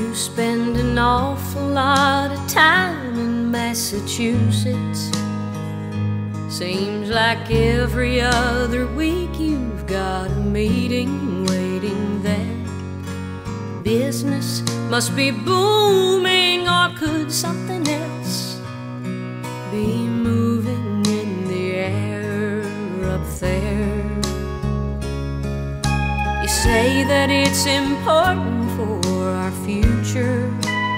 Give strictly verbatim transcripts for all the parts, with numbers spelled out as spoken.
to spend an awful lot of time in Massachusetts. Seems like every other week you've got a meeting waiting there. Business must be booming, or could something else be moving in the air up there? You say that it's important for our future.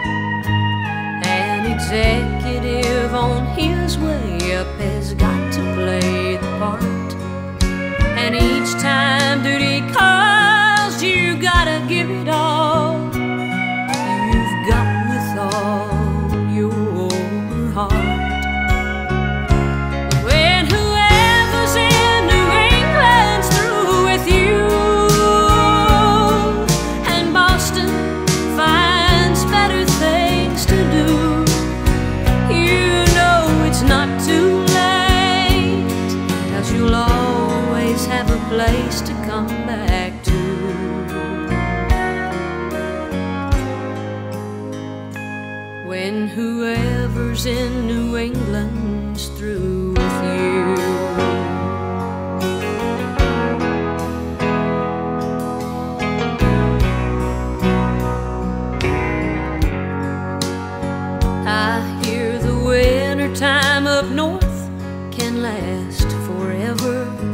An executive on his way up has got to play the part, and each time duty calls, you gotta give it all you've got with all your heart. When whoever's in New England's through with you, and Boston finds better things to do, you know it's not too late, 'cause you'll always have a place to come back to. When whoever's in New England's through with you. I hear the winter time up north can last forever,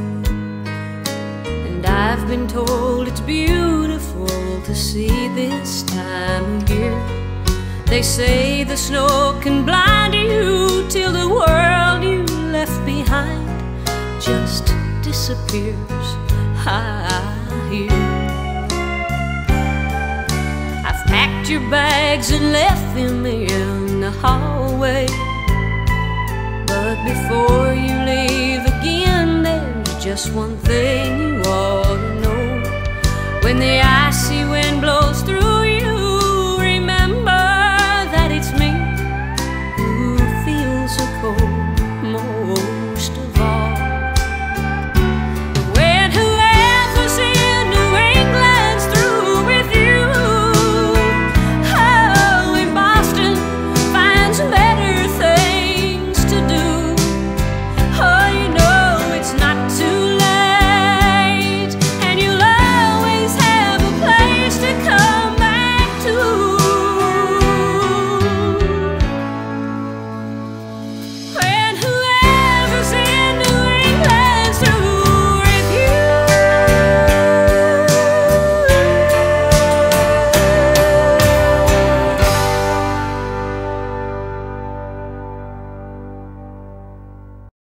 and I've been told it's beautiful to see this time of year. They say the snow can blind you till the world you left behind just disappears, I hear. I've packed your bags and left them in the hallway, but before you leave again, there's just one thing you ought to know. When the icy wind blows through